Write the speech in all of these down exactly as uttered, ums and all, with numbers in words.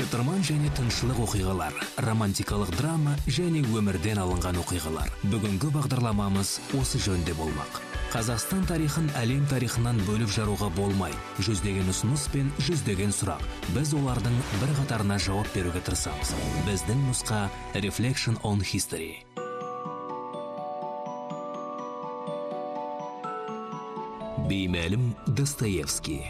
Шытырман және тыншылық оқиғалар, романтикалық драма және өмірден алынған оқиғалар. Бүгінгі бағдарламамыз осы жөнде болмақ. Қазақстан тарихын әлем тарихынан бөліп жаруға болмай, жүздеген ұсыныс пен жүздеген сұрақ. Біз олардың бір қатарына жауап беруге тырысамыз. Біздің нұсқа Reflection on History. Беймәлім Достоевский.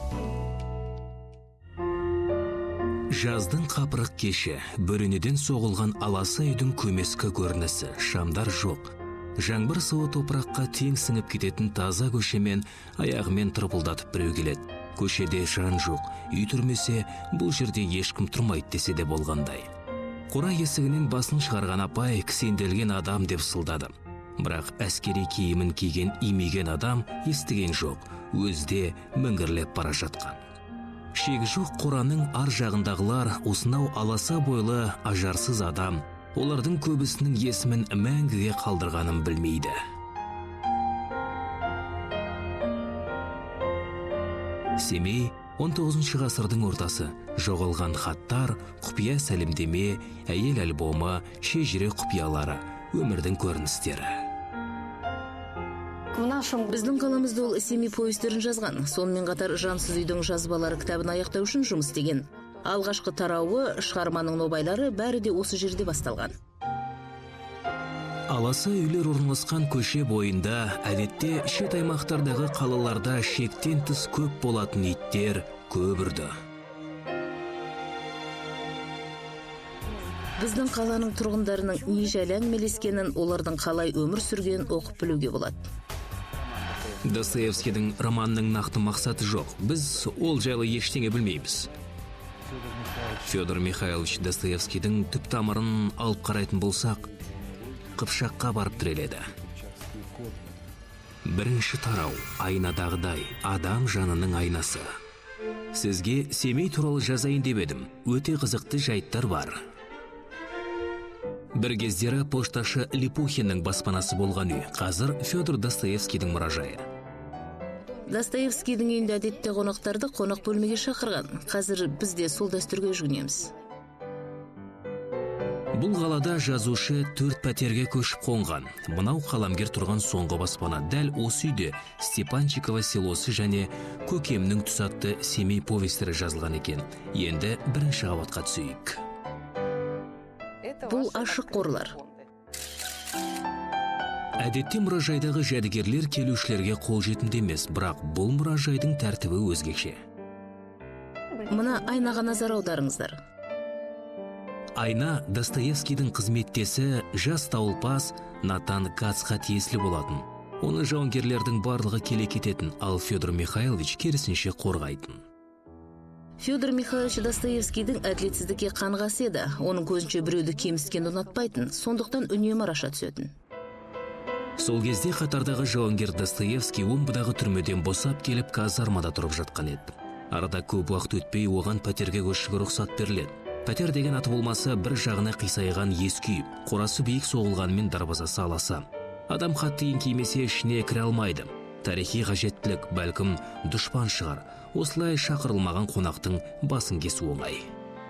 Жаздың қапырық кеші, бөренеден соғылған аласа үйдің көмескі көрінісі, шамдар жоқ. Жаңбыр суы топыраққа тең сіңіп кететін таза көшемен аяғымен тырпылдатып біреу келеді. Көшеде жан жоқ, үй түрмесе бұл жерде ешкім тұрмайды десе де болғандай. Қора есігінен басын шығарған апай кісенделген адам деп сылдады. Бірақ әскери киімін киген имеген адам естіген жоқ, өзде міңгірлеп бара жатқан. Шегі жоқ қораның ар жағындағылар осынау аласа бойлы ажарсыз адам, олардың көбісінің есімін мәңгіге қалдырғанын білмейді. Семей он тоғызыншы ғасырдың ортасы. Жоғалған хаттар, құпия сәлемдеме, әйел альбомы, шежіре құпиялары, өмірдің көріністері. Біздің қаламызда ол Семей повестерін жазған. Сонымен қатар Жансыз үйдің жазбалары кітабын аяқтау үшін жұмыс істеген. Алғашқы тарауы, шығарманың нобайлары бәрі де осы жерде басталған. Аласа үйлер орналасқан көше бойында, әдетте шет аймақтардағы қалаларда шектен тыс көп болатын иттер көп үрді. Біздің қаланың тұрғындарының не жайлы әңгімелескенін, олардың қалай өмір сүрген оқып білуге болады. Достоевскийдің романының нақты мақсаты жоқ. Біз ол жайлы ештеңе білмейміз. Федор Михайлович Достоевскийдің түп тамырын алып қарайтын болсақ, Қыпшаққа барып тіреледі. Бірінші тарау, айнадағыдай, адам жанының айнасы. Сізге Семей туралы жазайын деп едім. Өте қызықты жайттар бар. Бір кездері пошташы Липухиннің баспанасы болған үй, қазір Федор Достоевскийдің мұражайы. Достоевскийдің үйінде әдетте қонақтарды қонақ бөлмеге шақырған. Қазір біз де сол дәстүрге жүгінеміз. Бұл қалада жазушы төрт пәтерге көшіп қонған. Мынау қаламгер тұрған соңғы баспана. Дәл осы үйде Степанчикова селосы және Көкемнің түс атты Семей повестері жазылған екен. Енді бірінші қабатқа түсейік. Бұл ашық қорлар. Әдетте мұражайдағы жәдігерлер келушілерге қолжетімді емес, бірақ бұл мұражайдың тәртібі өзгеше. Мына айнаға назар аударыңыздар. Айна Достоевскийдің қызметтесі жас тауылпас Натан Кацқа тиесілі болатын. Оны жауынгерлердің барлығы келе кететін, ал Федор Михайлович керісінше қорғайтын. Федор Михайлович Достоевскийдің әділетсіздікке қанғасы еді. Оның көзінше біреуді кемсіткенді ұнатпайтын, сондықтан үнемі араша түсетін. Сол кезде қатардағы жауынгер Достоевский омбыдағы түрмеден босап келіп казармада тұрып жатқан еді. Арада көп уақыт өтпей оған пәтерге көшуге рұқсат беріледі. Пәтер деген аты болмаса, бір жағына қисайған ескі үй, қорасы биік соғылғанмен дарбазасы аласа. Адам қатты еңкеймесе ішіне кіре алмайды. Тарихи қажеттілік, бәлкім дұшпан шығар. Осылай шақырылмаған қонақтың басын кесу оңай.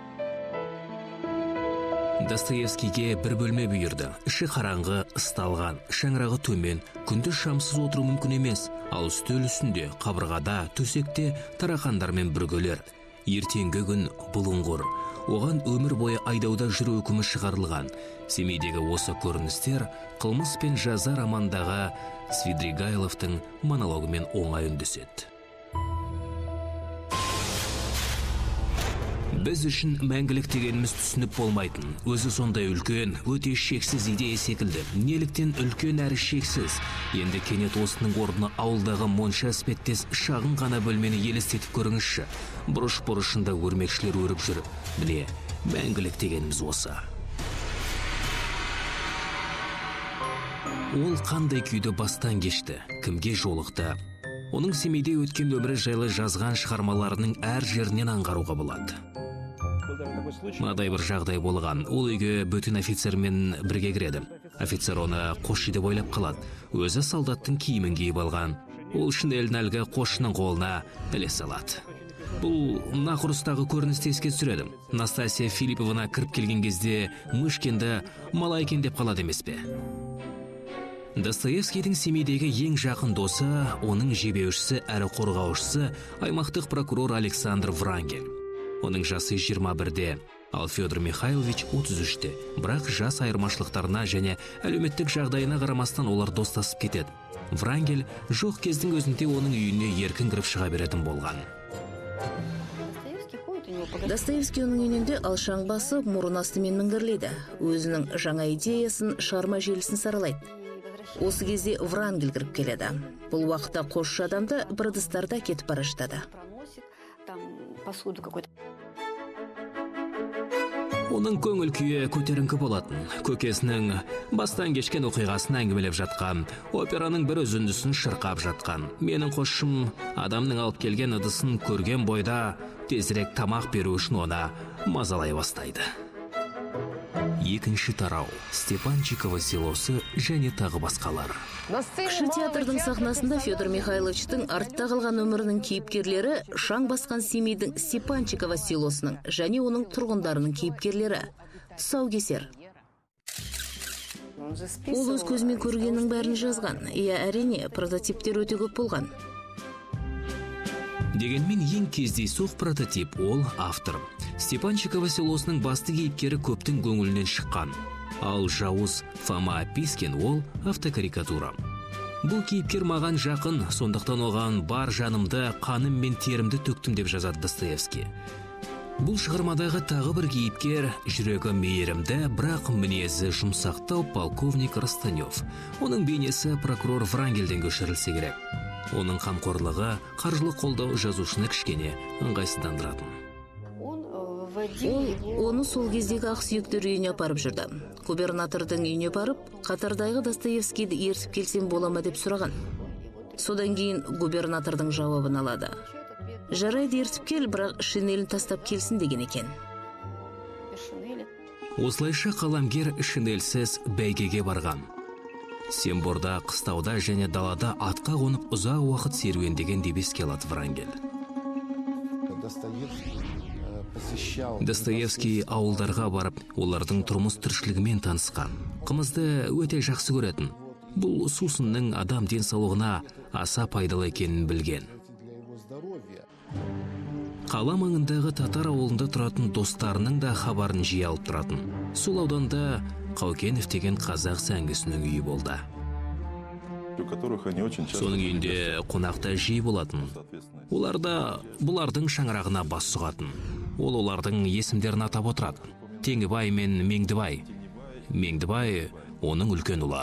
Достоевскийге бір бөлме бұйырды. Іші қараңғы, ысталған, шаңырағы төмен, күнді шамсыз отыру мүмкін емес. Ал үстел үстінде, қабырғада, төсекте тарақандармен бүргелер. Ертеңгі күн бұлыңғыр. Оған өмір бойы айдауда жүру үкімі шығарылған. Семейдегі осы көріністер қылмыс пен жаза романдағы Свидригайловтың монологымен оңай үндеседі. Біз үшін мәңгілік дегеніміз түсініп болмайтын. Өзі сондай үлкен, өте шексіз идея секілді. Неліктен үлкен әрі шексіз? Енді кенет осының орнына ауылдағы монша іспеттес шағын ғана бөлмені елестетіп көріңізші. Бұрыш-бұрышында өрмекшілер өріп жүріп. Біле, мәңгілік дегеніміз осы. Ол қандай күйді бастан кешті, кімге жолықты? Оның Семейде өткен өмірі жайлы жазған шығармаларының әр жерінен аңғаруға болады. Мынадай бір жағдай болған. Ол үйге бөтен офицермен бірге кіреді. Офицер оны қосшы деп ойлап қалады. Өзі солдаттың киімін киіп алған. Ол үшін әлгі қосшының қолына іле салады. Бұл нақұрыстағы көріністі еске түсіреді. Настасия Филипповна кіріп келген кезде Мышкинді мала екен деп қалады емес пе? Достоевскийдің Семейдегі ең жақын досы, оның жебеушісі әрі қорғаушысы аймақтық прокурор Александр Врангель. Оның жасы жиырма бірде, ал Федор Михайлович отыз үште. Бірақ жас айырмашылықтарына және әлеуметтік жағдайына қарамастан олар достасып кетеді. Врангель жоқ кездің өзінде оның үйіне еркін кіріп шыға беретін болған. Достоевский оның үйінде алшаң басып, мұрын астымен міңгірлейді. Өзінің жаңа идеясын, шығарма желісін саралайды. Осы кезде Врангель кіріп келеді. Бұл уақытта қосшы адамды бір ыдыстарда кетіп бара жатады. Оның көңіл күйі көтеріңкі болатын. Көкесінің бастан кешкен оқиғасын әңгімелеп жатқан, операның бір үзіндісін шырқап жатқан. Менің қосшым адамның алып келген ыдысын көрген бойда тезірек тамақ беру үшін ona мазалай бастайды. Екінші тарау, Степанчиково селосы және тағы басқалар. Кіші театрдың сахнасында Федор Михайловичтің артта қалған өмірінің кейіпкерлері шаң басқан Семейдің Степанчиково селосының және оның тұрғындарының кейіпкерлері. Тұсаукесер. Ол өз көзімен көргеннің бәрін жазған. Иә, әрине, прототиптер өте көп болған. Дегенмен ең кездейсоқ прототип ол автор. Степанчиково селосының басты кейіпкері көптің көңілінен шыққан. Ал жауыз Фома Пискин ол автокарикатура. Бұл кейіпкер маған жақын, сондықтан оған бар жанымды, қаным мен терімді төктім деп жазады Достоевский. Бұл шығармадағы тағы бір кейіпкер жүрегі мейірімді, бірақ мінезі жұмсақтау полковник Растанев. Оның бейнесі прокурор Врангельден көшірілсе керек. Оның қамқорлығы, қаржылық қолдау жазушыны кішкене ыңғайсыздандыратын. Ол оны сол кездегі ақсүйектер үйіне апарып жүрді. Губернатордың үйіне барып, Қатардағы Достоевскийді ертіп келсем бола ма деп сұраған. Содан кейін губернатордың жауабын алады. Жарайды, ертіп кел, бірақ шинелін тастап келсін деген екен. Осылайша қаламгер шинельсіз бәйгеге барған. Семборда, қыстауда және далада атқа қонып ұзақ уақыт серуендеген деп еске алады Врангель. Достоевский ауылдарға барып, олардың тұрмыс тіршілігімен танысқан. Қымызды өте жақсы көретін. Бұл сусынның адам денсаулығына аса пайдалы екенін білген. Қала маңындағы татар ауылында тұратын достарының да хабарын жиі алып тұратын. Сол ауданда Қаукенов деген қазақ сәңгісінің үйі болды. Соның үйінде қонақта жиі болатын. Оларда бұлардың шаңырағына бас сұғатын. Ол олардың есімдерін атап отырады. Теңібай мен Меңдібай. Меңдібай оның үлкен ұлы.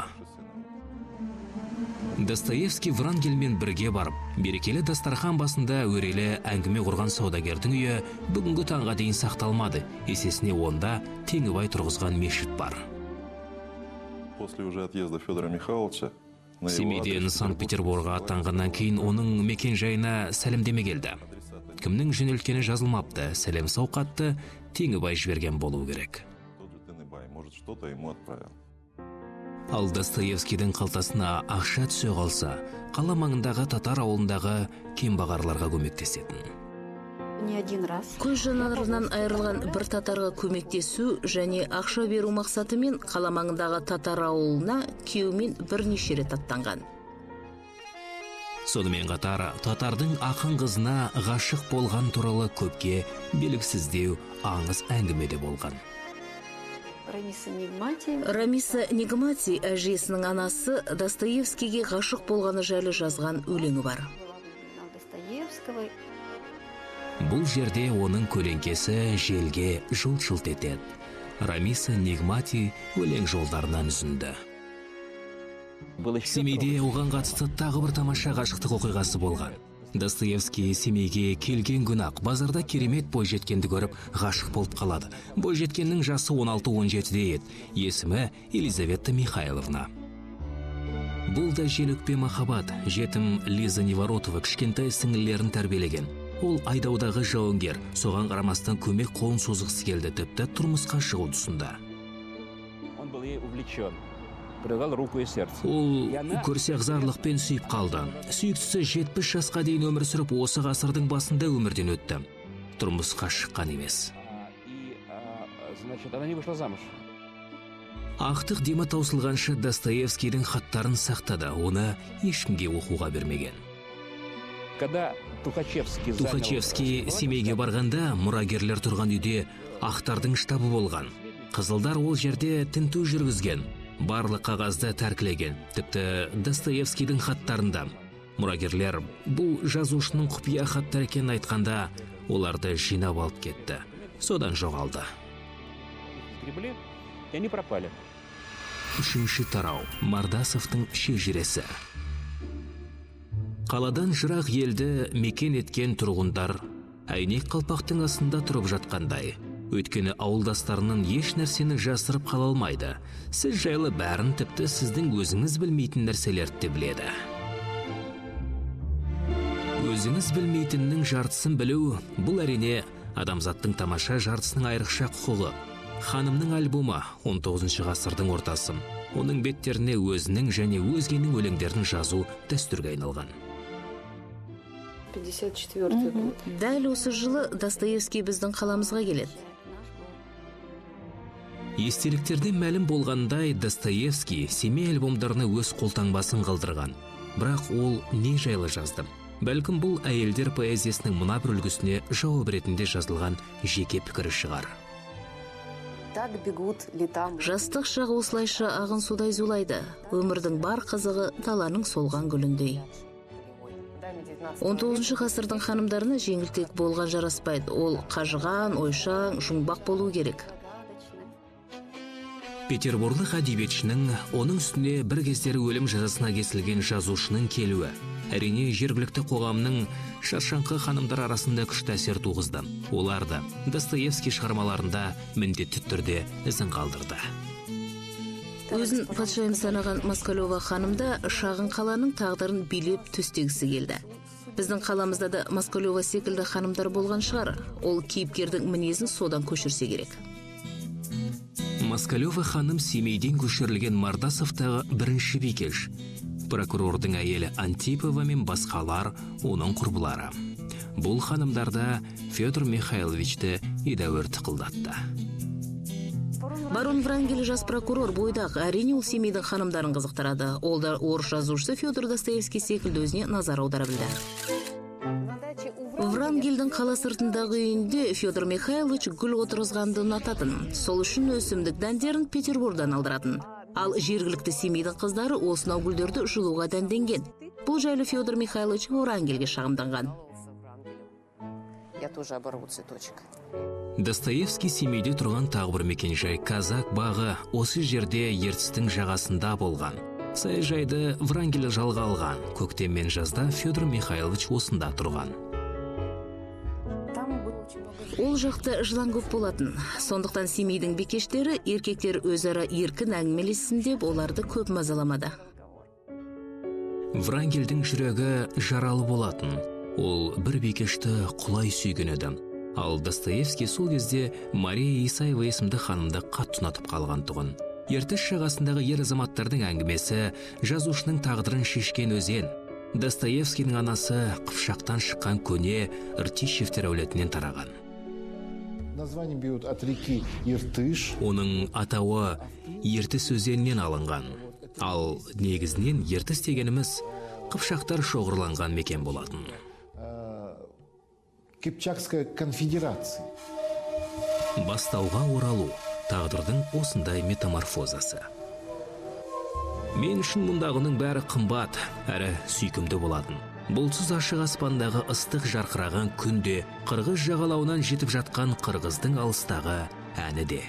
Достоевский Врангельмен бірге барып, берекелі дастархан басында өрелі әңгіме құрған саудагердің үйі бүгінгі таңға дейін сақталмады. Есесіне онда Теңібай тұрғызған мешіт бар. После уже отъезда Федора Михайловича Семейден Санкт-Петербургға аттанғаннан кейін оның мекен жайына сәлемдеме келді. Кімнің жөнелткені жазылмапты, сәлем сауқатты Теңібай жіберген болу керек. Ал Достоевскийдің қалтасына ақша түсе қалса, қала маңындағы татар ауылындағы кембағарларға көмектесетін. Көз жанарынан айырылған бір татарға көмектесу және ақша беру мақсатымен қала маңындағы татар ауылына күйеуімен бірнеше рет аттанған. Сонымен қатар татардың ақын қызына ғашық болған туралы көпке белгісіздеу аңыз әңгімеде болған. Рамиса Нигмати, әжесінің анасы, Достоевскийге ғашық болғаны жайлы жазған өлеңі бар. Бұл жерде оның көлеңкесі желге жылт-жылт етеді. Рамиса Нигмати өлең жолдарынан үзінді. Семейде оған қатысты тағы бір тамаша ғашықтық оқиғасы болған. Достоевский Семейге келген күн-ақ базарда керемет бойжеткенді көріп ғашық болып қалады. Бойжеткеннің жасы он алты он жетіде еді. Есімі Елизавета Михайловна. Бұл да желөкпе махаббат. Жетім Лиза Неворотова кішкентай сіңлілерін тәрбиелеген. Ол айдаудағы жауынгер, соған қарамастан көмек қолын созғысы келді, тіпті тұрмысқа шығу тұсында. предлагал руку и сердце. Ол көрсе ағзарлықпен сүйіп қалды. Сүйіктісі жетпіс жасқа дейін өмір сүріп, осы ғасырдың басында өмірден өтті. Тұрмысқа шыққан емес. И, значит, она не вышла замуж. Ақтық демі таусылғанша Достоевскийдің хаттарын сақтады, оны ешкімге оқуға бермеген. Когда Тухачевский Тухачевский Семейге барғанда, мұрагерлер тұрған үйде ақтардың штабы болған. Қызылдар ол жерде тінту жүргізген, барлық қағазды тәркілеген, тіпті Достоевскийдің хаттарында. Мұрагерлер бұл жазушының құпия хаттар екенін айтқанда, оларды жинап алып кетті. Содан жоғалды. И они пропали. Үшінші тарау. Мардасовтың шежіресі. Қаладан жырақ елді мекен еткен тұрғындар әйнек қалпақтың астында тұрып жатқандай. Өйткені ауылдастарының еш нәрсені жасырып қала алмайды. Сіз жайлы бәрін, тіпті сіздің өзіңіз білмейтін нәрселерді де біледі. Өзіңіз білмейтіннің жартысын білу, бұл әрине адамзаттың тамаша жартысының айрықша құқығы. Ханымның альбомы он тоғызыншы ғасырдың ортасы. Оның беттеріне өзінің және өзгенің өлеңдерін жазу дәстүрге айналған. пятьдесят четвёртый год. Дәл осы жылы Достоевский біздің қаламызға келеді. Естеліктерде мәлім болғандай, Достоевский Семей альбомдарына өз қолтаңбасын қалдырған. Бірақ ол не жайлы жазды? Бәлкім бұл әйелдер поэзиясының мына бір үлгісіне жауап ретінде жазылған жеке пікірі шығар. Жастық шағы осылайша ағын судай зулайды. Өмірдің бар қызығы таланың солған гүліндей. он тоғызыншы ғасырдың ханымдарына жеңілтек болған жараспайды. Ол қажыған, ойшаң, жұмбақ болу керек. Петербурлық әдебиетшінің, оның үстіне бір кездері өлім жазасына кесілген жазушының келуі, әрине жергілікті қоғамның шаршаңқы ханымдар арасында күшті әсер туғызды. Олар да Достоевский шығармаларында міндетті түрде ізін қалдырды. Өзін патшайым санаған Москалева ханымда шағын қаланың тағдырын билеп төстегісі келді. Біздің қаламызда да Москалева секілді ханымдар болған шығар. Ол кейіпкердің мінезін содан көшірсе керек. Москалева ханым Семейден көшірілген Мардасовтағы бірінші бикеш. Прокурордың әйелі Антипова мен басқалар оның құрбылары. Бұл ханымдарда Федор Михайловичті едәуір тықылдатты. Барон Врангель жас прокурор бойдақ, әрине ол Семейдің ханымдарын қызықтырады. Ол да орыс жазушысы Федор Достоевский секілді өзіне назар аудара білді. Врангельдің қала сыртындағы үйінде Федор Михайлович гүл отырғызғанды ұнататын. Сол үшін өсімдік дәндерін Петербургдан алдыратын. Ал жергілікті Семейдің қыздары осынау гүлдерді жылуға дәнденген. Бұл жайлы Федор Михайлович Врангельге шағымданған. Я тоже оборву цветочек. Достоевский Семейде тұрған тағы бір мекенжай Казак бағы осы жерде ертістің жағасында болған. Саяжайды Врангель жалға алған. Көктем мен жазда Федор Михайлович осында тұрған. Ол жақта жылан көп болатын. Сондықтан Семейдің бикештері еркектер өзара еркін әңгімелесін деп оларды көп мазаламады. Врангельдің жүрегі жаралы болатын. Ол бір бикешті құлай сүйген еді. Ал Достоевский сол кезде Мария Исаева есімді ханымды қатты ұнатып қалған тұғын. Ертіс жағасындағы ер азаматтардың әңгімесі жазушының тағдырын шешкен өзен. Достоевскийдің анасы Қыпшақтан шыққан көне Ртищевтер әулетінен тараған. Название берут от реки Иртыш. Оның атауы Ертіс өзенінен алынған. Ал негізінен Ертіс дегеніміз Қыпшақтар шоғырланған мекен болатын. Кипчакская конфедерация. Бастауға оралу, тағдырдың осындай метаморфозасы. Мен үшін мұндағының бәрі қымбат, әрі сүйкімді болатын. Бұлсыз ашық аспандағы ыстық жарқыраған күнде Қырғыз жағалауынан жетіп жатқан қырғыздың алыстағы әні де.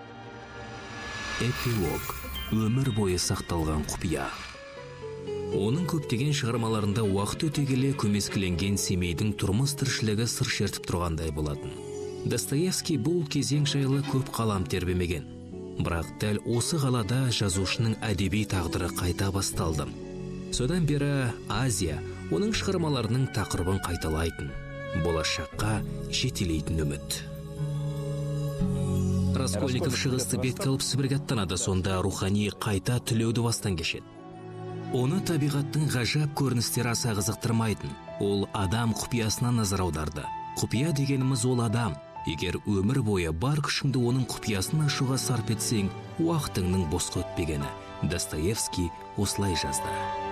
Эпилог, өмір бойы сақталған құпия. Оның көптеген шығармаларында уақыт өте келе көмескіленген Семейдің тұрмыс тіршілігі сыр шертіп тұрғандай болатын. Достоевский бұл кезең жайлы көп қалам тербемеген. Бірақ дәл осы қалада жазушының әдеби тағдыры қайта басталды. Содан бері Азия оның шығармаларының тақырыбын қайталайтын, болашаққа жетелейтін үміт. Раскольников шығысты бетке алып Сібірге аттанады, сонда рухани қайта түлеуді бастан кешеді. Оны табиғаттың ғажап көріністері аса қызықтырмайтын. Ол адам құпиясына назар аударды. Құпия дегеніміз ол адам. Егер өмір бойы бар күшіңді оның құпиясын ашуға сарп етсең, уақытыңның босқа өтпегені. Достоевский осылай жазды.